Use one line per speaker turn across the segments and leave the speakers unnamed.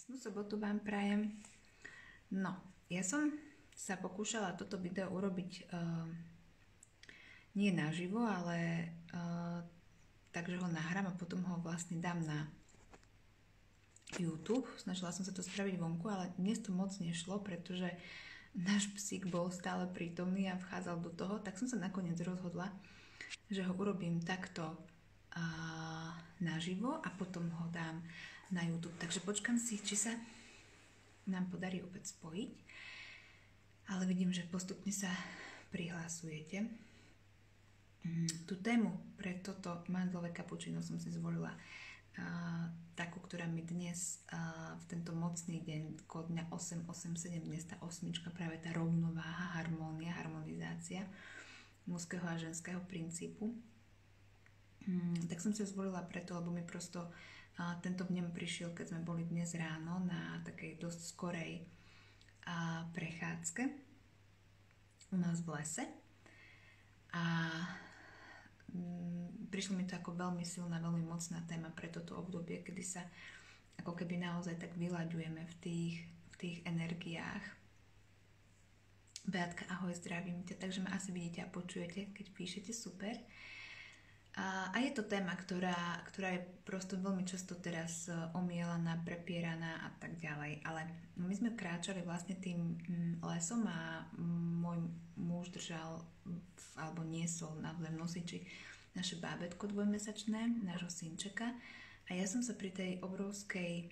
Krásnu sobotu vám prajem. No, ja som sa pokúšala toto video urobiť nie naživo, ale takže ho nahrám a potom ho vlastne dám na YouTube. Snažila som sa to spraviť vonku, ale dnes to moc nešlo, pretože náš psík bol stále prítomný a vchádzal do toho, tak som sa nakoniec rozhodla, že ho urobím takto naživo a potom ho dám na YouTube. Takže počkám si, či sa nám podarí opäť spojiť. Ale vidím, že postupne sa prihlásujete. Tú tému pre toto mandlové kapučino som si zvolila takú, ktorá mi dnes v tento mocný deň, kód dňa 887, dnes tá osmička, práve tá rovnováha, harmónia, harmonizácia mužského a ženského princípu. Tak som si ho zvolila preto, lebo mi prosto tento vnem prišiel, keď sme boli dnes ráno na takej dosť skorej prechádzke u nás v lese. A prišlo mi to ako veľmi silná, veľmi mocná téma pre toto obdobie, kedy sa ako keby naozaj tak vyľaďujeme v tých energiách. Beatka, ahoj, zdravím ťa, takže ma asi vidíte a počujete, keď píšete, super. A je to téma, ktorá je prosto veľmi často teraz omielaná, prepieraná a tak ďalej. Ale my sme kráčali vlastne tým lesom a môj muž držal alebo niesol na v nosiči naše bábätko dvojmesačné, nášho synčeka. A ja som sa pri tej obrovskej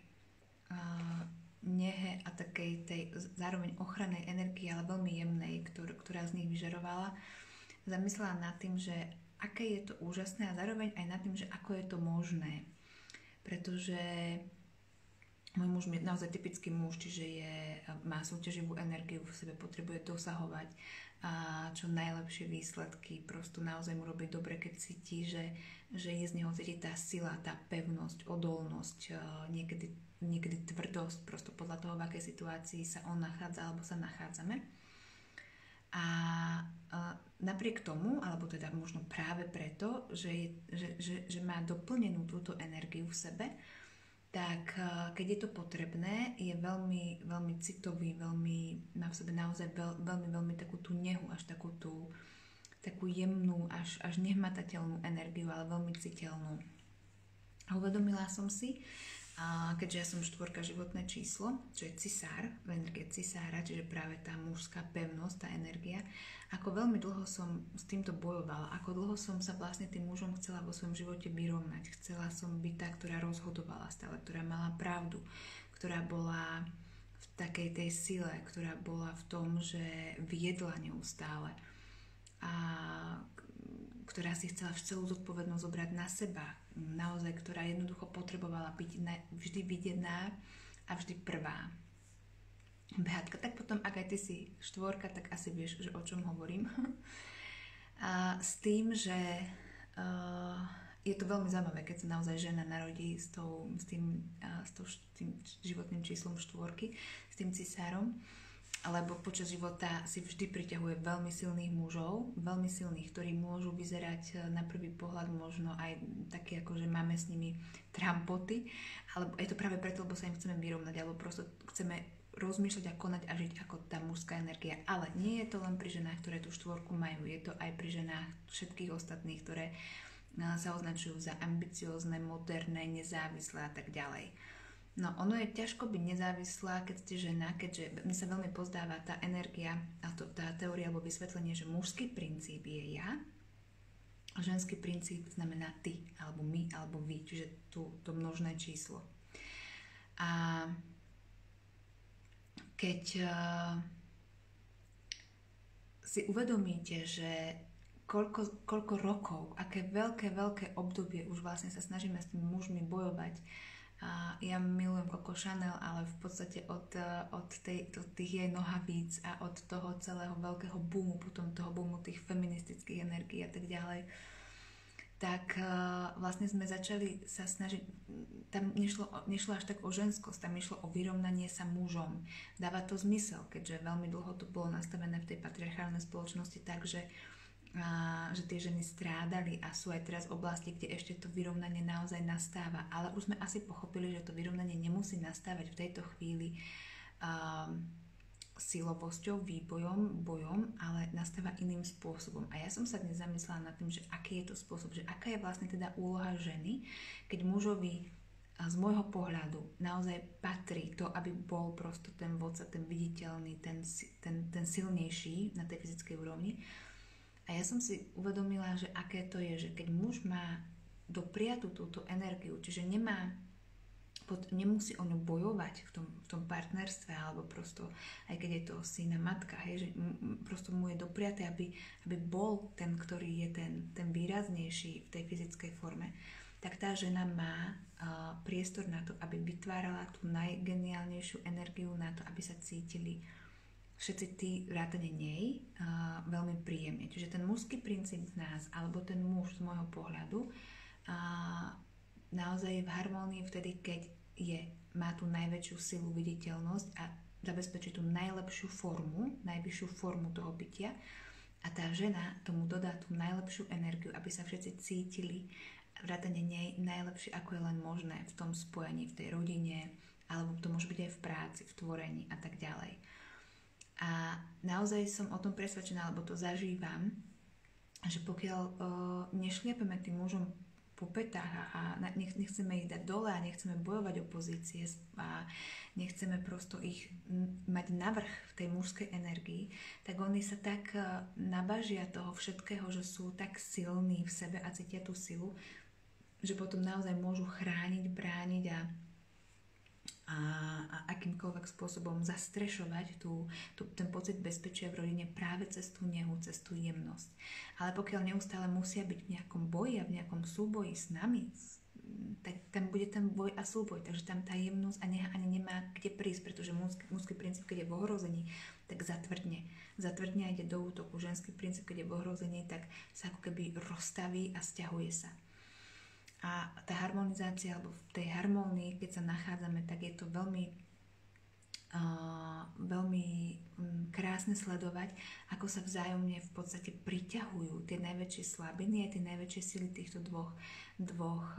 nehe a takej tej zároveň ochrannej energie, ale veľmi jemnej, ktorá z nich vyžarovala, zamyslela nad tým, že aké je to úžasné a zároveň aj nad tým, že ako je to možné. Pretože môj muž je naozaj typický muž, čiže má súťaživú energiu, v sebe potrebuje dosahovať čo najlepšie výsledky. Prosto naozaj mu robí dobre, keď cíti, že je z neho cíti tá sila, tá pevnosť, odolnosť, niekedy tvrdosť, prosto podľa toho, v akej situácii sa on nachádza alebo sa nachádzame. A napriek tomu, alebo teda možno práve preto, že má doplnenú túto energiu v sebe, tak keď je to potrebné, je veľmi, veľmi citový, má v sebe naozaj veľmi takú tú nehu, až takú jemnú, až nehmatateľnú energiu, ale veľmi citeľnú. A uvedomila som si, keďže ja som štvorka, životné číslo, čo je cisár, energia cisára, čiže práve tá mužská pevnosť, tá energia, ako veľmi dlho som s týmto bojovala, ako dlho som sa vlastne tým mužom chcela vo svojom živote vyrovnať, chcela som byť tá, ktorá rozhodovala stále, ktorá mala pravdu, ktorá bola v takej tej sile, ktorá bola v tom, že viedla neustále a ktorá si chcela celú zodpovednosť zobrať na seba, naozaj, ktorá jednoducho potrebovala byť vždy videná a vždy prvá. Beatka, tak potom, ak aj ty si štvorka, tak asi vieš, že o čom hovorím. A s tým, že je to veľmi zaujímavé, keď sa naozaj žena narodí s tým životným číslom štvorky, s tým cisárom, lebo počas života si vždy priťahuje veľmi silných mužov, veľmi silných, ktorí môžu vyzerať na prvý pohľad možno aj také, ako že máme s nimi trampoty, alebo je to práve preto, lebo sa im chceme vyrovnať, alebo prosto chceme rozmýšľať a konať a žiť ako tá mužská energia. Ale nie je to len pri ženách, ktoré tú štvorku majú, je to aj pri ženách všetkých ostatných, ktoré sa označujú za ambiciózne, moderné, nezávislé a tak ďalej. No, ono je ťažko byť nezávislá, keď ste žena, keďže mne sa veľmi pozdáva tá energia a tá teória alebo vysvetlenie, že mužský princíp je ja a ženský princíp znamená ty, alebo my, alebo vy, čiže to množné číslo. A keď si uvedomíte, že koľko rokov, aké veľké obdobie už vlastne sa snažíme s tými mužmi bojovať. A ja milujem Coco Chanel, ale v podstate od tých jej nohavíc a od toho celého veľkého boomu, potom toho boomu tých feministických energií a tak ďalej, tak vlastne sme začali sa snažiť, tam nešlo až tak o ženskosť, tam išlo o vyrovnanie sa mužom. Dáva to zmysel, keďže veľmi dlho to bolo nastavené v tej patriarchálnej spoločnosti tak, že že tie ženy strádali a sú aj teraz oblasti, kde ešte to vyrovnanie naozaj nastáva. Ale už sme asi pochopili, že to vyrovnanie nemusí nastávať v tejto chvíli silovosťou, bojom, ale nastáva iným spôsobom. A ja som sa dnes zamyslela nad tým, že aký je to spôsob, že aká je vlastne teda úloha ženy, keď mužovi z môjho pohľadu naozaj patrí to, aby bol prosto ten vodca, ten viditeľný, ten silnejší na tej fyzickej úrovni. A ja som si uvedomila, že aké to je, že keď muž má dopriatu túto energiu, čiže nemusí o ňu bojovať v tom partnerstve, alebo prosto, aj keď je to syn a matka, hej, že prosto mu je dopriaté, aby bol ten, ktorý je ten výraznejší v tej fyzickej forme, tak tá žena má priestor na to, aby vytvárala tú najgeniálnejšiu energiu na to, aby sa cítili všetci tí vrátane nej veľmi príjemne. Čiže ten mužský princíp v nás, alebo ten muž z môjho pohľadu naozaj je v harmónii vtedy, keď má tú najväčšiu silu, viditeľnosť a zabezpečí tú najlepšiu formu, najvyššiu formu toho bytia a tá žena tomu dodá tú najlepšiu energiu, aby sa všetci cítili vrátane nej najlepšie, ako je len možné v tom spojení, v tej rodine, alebo to môže byť aj v práci, v tvorení a tak ďalej. A naozaj som o tom presvedčená, alebo to zažívam, že pokiaľ nešliepeme tým mužom po petách a nechceme ich dať dole a nechceme bojovať o pozície a nechceme prosto ich mať navrch v tej mužskej energii, tak oni sa tak nabažia toho všetkého, že sú tak silní v sebe a cítia tú silu, že potom naozaj môžu chrániť, brániť a akýmkoľvek spôsobom zastrešovať ten pocit bezpečia v rodine práve cez tú nehu, cez tú jemnosť. Ale pokiaľ neustále musia byť v nejakom boji a v nejakom súboji s nami, tak tam bude ten boj a súboj, takže tam tá jemnosť a neha ani nemá kde prísť, pretože mužský princíp, keď je v ohrození, tak zatvrdne a ide do útoku. Ženský princíp, keď je v ohrození, tak sa ako keby rozstaví a sťahuje sa. A tá harmonizácia, alebo v tej harmónii, keď sa nachádzame, tak je to veľmi krásne sledovať, ako sa vzájomne v podstate priťahujú tie najväčšie slabiny a tie najväčšie sily týchto dvoch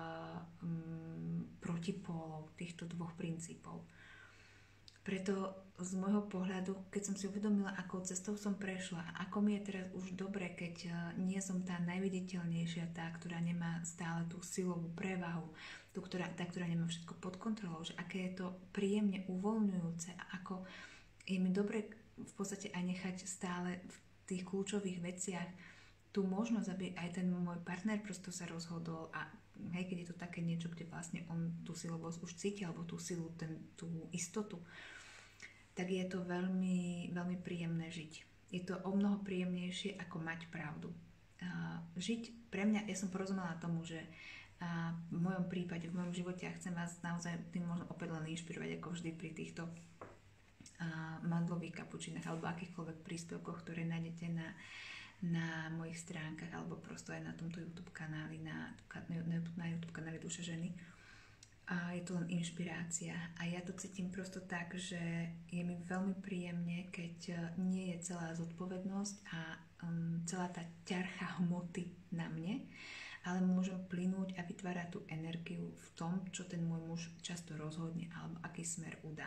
protipólov, týchto dvoch princípov. Preto z môjho pohľadu, keď som si uvedomila, akou cestou som prešla a ako mi je teraz už dobre, keď nie som tá najviditeľnejšia, tá, ktorá nemá stále tú silovú prevahu, tá, ktorá nemá všetko pod kontrolou, že aké je to príjemne uvoľňujúce a ako je mi dobre v podstate aj nechať stále v tých kľúčových veciach tú možnosť, aby aj ten môj partner prosto sa rozhodol a hej, keď je to také niečo, kde vlastne on tú silovosť už cíti, alebo tú silu, tú istotu, tak je to veľmi, veľmi príjemné žiť. Je to o mnoho príjemnejšie, ako mať pravdu. Žiť pre mňa, ja som porozumela tomu, že v mojom prípade, v mojom živote, ja chcem vás naozaj tým možno opäť len inšpirovať, ako vždy pri týchto mandlových kapučinách alebo akýchkoľvek príspevkoch, ktoré nájdete na mojich stránkach alebo prosto aj na tomto YouTube kanáli, na YouTube kanáli Duša ženy. A je to len inšpirácia. A ja to cítim prosto tak, že je mi veľmi príjemne, keď nie je celá zodpovednosť a celá tá ťarcha hmoty na mne, ale môžem plynúť a vytvárať tú energiu v tom, čo ten môj muž často rozhodne alebo aký smer udá.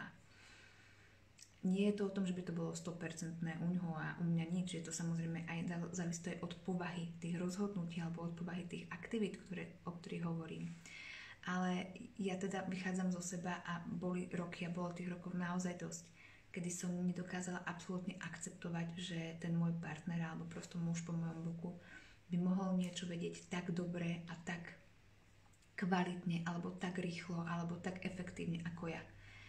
Nie je to o tom, že by to bolo 100% u ňoho a u mňa nič. Je to samozrejme aj závisí od povahy tých rozhodnutí alebo od povahy tých aktivít, o ktorých hovorím. Ale ja teda vychádzam zo seba a boli roky a bolo tých rokov naozaj dosť, kedy som nedokázala absolútne akceptovať, že ten môj partner alebo prosto muž po mojom boku by mohol niečo vedieť tak dobre a tak kvalitne alebo tak rýchlo alebo tak efektívne ako ja.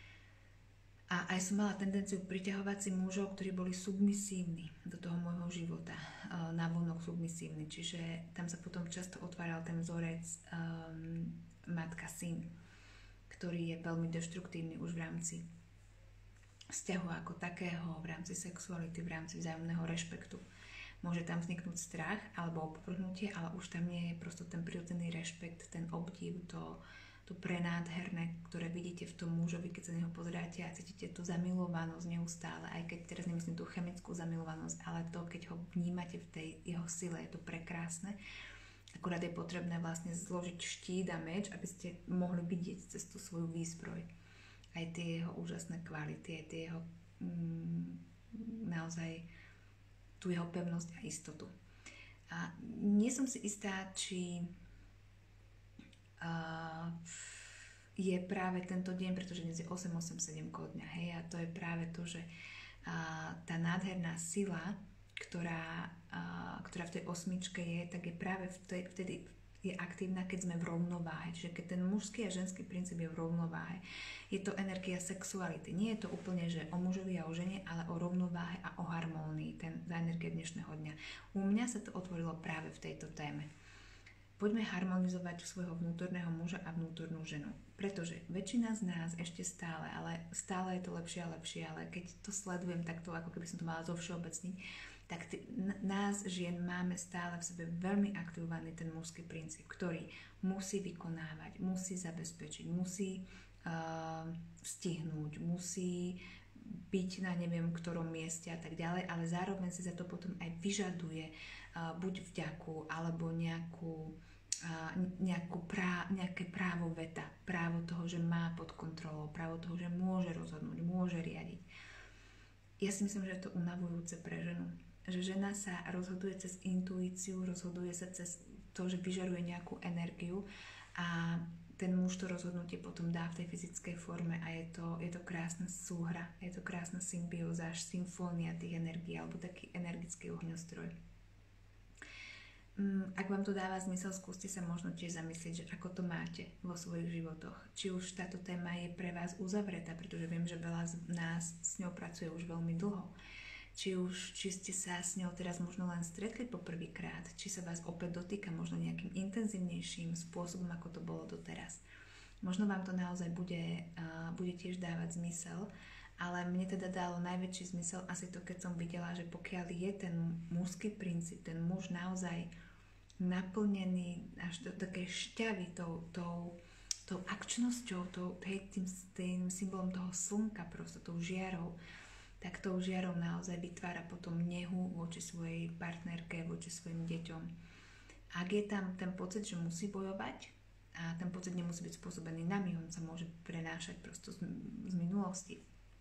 A aj som mala tendenciu priťahovať si mužov, ktorí boli submisívni do toho môjho života, navonok submisívni, čiže tam sa potom často otváral ten vzorec matka-syn, ktorý je veľmi deštruktívny už v rámci vzťahu ako takého, v rámci sexuality, v rámci vzájomného rešpektu. Môže tam vzniknúť strach alebo opovrhnutie, ale už tam nie je prosto ten prirodzený rešpekt, ten obdiv, to prenádherné, ktoré vidíte v tom mužovi, keď sa na neho pozeráte a cítite tú zamilovanosť neustále, aj keď teraz nemyslím tú chemickú zamilovanosť, ale to, keď ho vnímate v tej jeho sile, je to prekrásne. Akurát je potrebné vlastne zložiť štít a meč, aby ste mohli vidieť cez tú svoju výzbroj aj tie jeho úžasné kvality, aj tie jeho naozaj tú jeho pevnosť a istotu. A nie som si istá, či je práve tento deň, pretože dnes je 887 kódňa, hej, a to je práve to, že tá nádherná sila, ktorá v tej osmičke je, tak je práve vtedy je aktívna, keď sme v rovnováhe. Čiže keď ten mužský a ženský princíp je v rovnováhe, je to energia sexuality. Nie je to úplne, že o mužovi a o žene, ale o rovnováhe a o harmónii, tá energia dnešného dňa. U mňa sa to otvorilo práve v tejto téme. Poďme harmonizovať svojho vnútorného muža a vnútornú ženu. Pretože väčšina z nás ešte stále, ale stále je to lepšie a lepšie, ale keď to sledujem takto, ako keby som to mala zovšeobecniť, tak nás žien máme stále v sebe veľmi aktivovaný ten mužský princíp, ktorý musí vykonávať, musí zabezpečiť, musí stihnúť, musí byť na neviem ktorom mieste a tak ďalej, ale zároveň si za to potom aj vyžaduje buď vďaku, alebo nejaké právo veta, právo toho, že má pod kontrolou, právo toho, že môže rozhodnúť, môže riadiť. Ja si myslím, že je to unavujúce pre ženu. Že žena sa rozhoduje cez intuíciu, rozhoduje sa cez to, že vyžaruje nejakú energiu a ten muž to rozhodnutie potom dá v tej fyzickej forme a je to krásna súhra, je to krásna symbióza, až symfónia tých energií alebo taký energický ohňostroj. Ak vám to dáva zmysel, skúste sa možno tiež zamyslieť, že ako to máte vo svojich životoch. Či už táto téma je pre vás uzavretá, pretože viem, že veľa z nás s ňou pracuje už veľmi dlho. Či ste sa s ňou teraz možno len stretli poprvýkrát, či sa vás opäť dotýka možno nejakým intenzívnejším spôsobom, ako to bolo doteraz. Možno vám to naozaj bude tiež dávať zmysel, ale mne teda dalo najväčší zmysel asi to, keď som videla, že pokiaľ je ten mužský princíp, ten muž naozaj naplnený až do také šťavy tou akčnosťou, tým symbolom toho slnka, proste tou žiarou, tak tou žiarou naozaj vytvára potom nehu voči svojej partnerke, voči svojim deťom. Ak je tam ten pocit, že musí bojovať, a ten pocit nemusí byť spôsobený nami, on sa môže prenášať prosto z minulosti,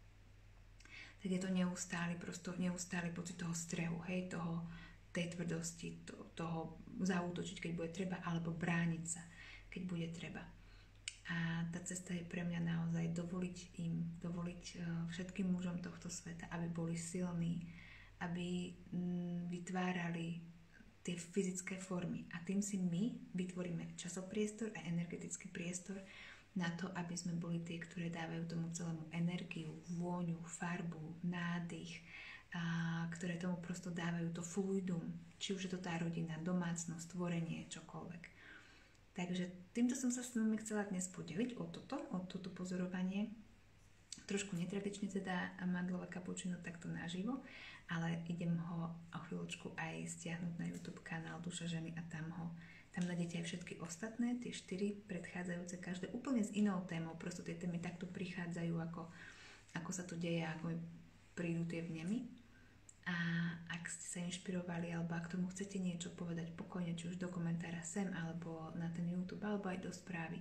tak je to neustály pocit toho strehu, hej, tej tvrdosti, toho zaútočiť, keď bude treba, alebo brániť sa, keď bude treba. A tá cesta je pre mňa naozaj dovoliť všetkým mužom tohto sveta, aby boli silní, aby vytvárali tie fyzické formy. A tým si my vytvoríme časopriestor a energetický priestor na to, aby sme boli tie, ktoré dávajú tomu celému energiu, vôňu, farbu, nádych, ktoré tomu prosto dávajú to fluidum, či už je to tá rodina, domácnosť, tvorenie, čokoľvek. Takže týmto som sa s vami chcela dnes podeliť o toto pozorovanie. Trošku netradične teda mandlové kapučino takto naživo, ale idem ho o chvíľočku aj stiahnuť na YouTube kanál Duša ženy a tam nájdete aj všetky ostatné, tie 4 predchádzajúce, každé úplne s inou témou, prosto tie témy takto prichádzajú, ako sa to deje, ako mi prídu tie vnemy. A ak ste sa inšpirovali, alebo ak tomu chcete niečo povedať pokojne, či už do komentára sem, alebo na ten YouTube, alebo aj do správy,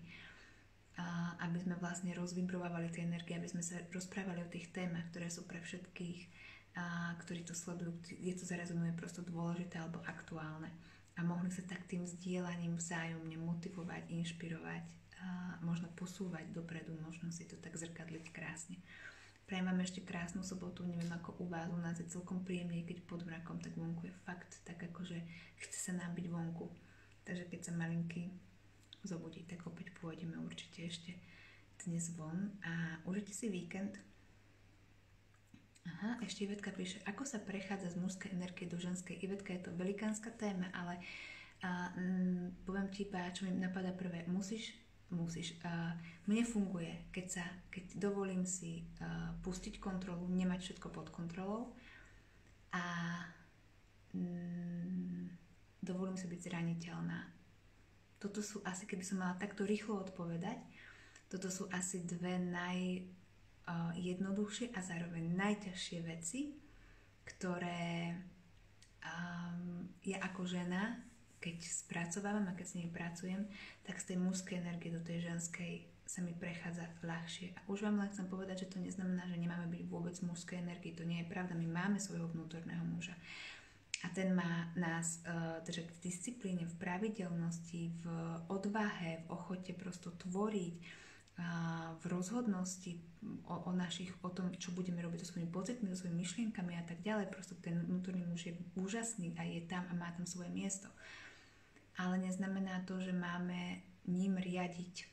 aby sme vlastne rozvibrovávali tie energie, aby sme sa rozprávali o tých témach, ktoré sú pre všetkých, ktorí to sledujú, je to zarezonuje prosto dôležité alebo aktuálne. A mohli sa tak tým zdieľaním vzájomne motivovať, inšpirovať, možno posúvať dopredu, možno si to tak zrkadliť krásne. Prajem vám ešte krásnu sobotu, neviem ako u vás, u nás je celkom príjemne, keď pod mrakom, tak vonku je fakt tak akože chce sa nám byť vonku. Takže keď sa malinky zobudí, tak opäť pôjdeme určite ešte dnes von a užite si víkend. Aha, ešte Ivetka píše, ako sa prechádza z mužskej energie do ženskej. Ivetka, je to velikánska téma, ale poviem ti iba, čo mi napadá prvé, musíš. Mne funguje, keď dovolím si pustiť kontrolu, nemať všetko pod kontrolou a dovolím si byť zraniteľná. Toto sú asi, keby som mala takto rýchlo odpovedať, Toto sú asi dve najjednoduchšie a zároveň najťažšie veci, ktoré ja ako žena, keď spracovávam a keď s nimi pracujem, tak z tej mužskej energie do tej ženskej sa mi prechádza ľahšie. A už vám len chcem povedať, že to neznamená, že nemáme byť vôbec v mužskej energii. To nie je pravda. My máme svojho vnútorného muža. A ten má nás držať v disciplíne, v pravidelnosti, v odvahe, v ochote prosto tvoriť, v rozhodnosti o tom, čo budeme robiť so svojimi pocitmi, so svojimi myšlienkami a tak ďalej. Prosto ten vnútorný muž je úžasný a je tam a má tam svoje miesto. Ale neznamená to, že máme ním riadiť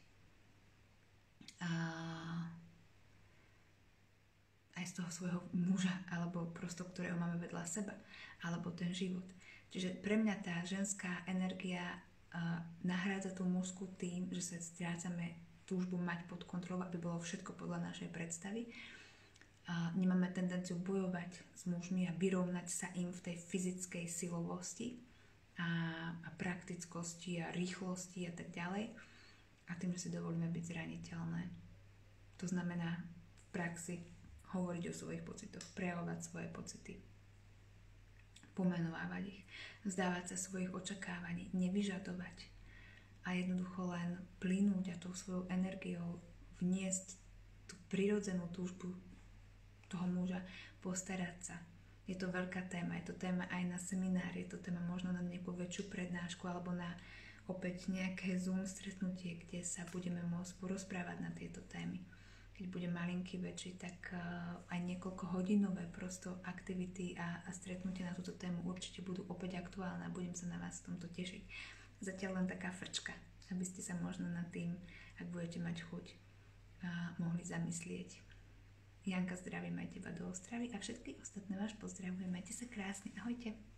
aj z toho svojho muža, alebo prosto, ktorého máme vedľa seba, alebo ten život. Čiže pre mňa tá ženská energia nahrádza tú mužskú tým, že sa strácame túžbu mať pod kontrolou, aby bolo všetko podľa našej predstavy. Nemáme tendenciu bojovať s mužmi a vyrovnať sa im v tej fyzickej silovosti a praktickosti a rýchlosti a tak ďalej. A tým, že si dovolíme byť zraniteľné. To znamená v praxi hovoriť o svojich pocitoch, prejavovať svoje pocity, pomenovávať ich, vzdávať sa svojich očakávaní, nevyžadovať a jednoducho len plynúť a tou svojou energiou vniesť tú prirodzenú túžbu toho muža, postarať sa. Je to veľká téma, je to téma aj na seminár, je to téma možno na nejakú väčšiu prednášku alebo na opäť nejaké Zoom stretnutie, kde sa budeme môcť porozprávať na tieto témy. Keď bude malinký, väčší, tak aj niekoľko hodinové prosto aktivity a stretnutia na túto tému určite budú opäť aktuálne a budem sa na vás v tomto tešiť. Zatiaľ len taká frčka, aby ste sa možno nad tým, ak budete mať chuť, mohli zamyslieť. Janka, zdravím aj teba do Ostravy a všetky ostatné vás pozdravujem. Majte sa krásne. Ahojte.